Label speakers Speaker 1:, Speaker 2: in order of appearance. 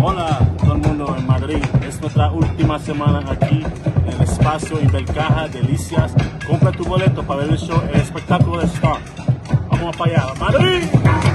Speaker 1: Hola todo el mundo en Madrid, es nuestra última semana aquí en el espacio Ibercaja Delicias. Compra tu boleto para ver el show, el espectáculo de Star. Vamos para allá, Madrid.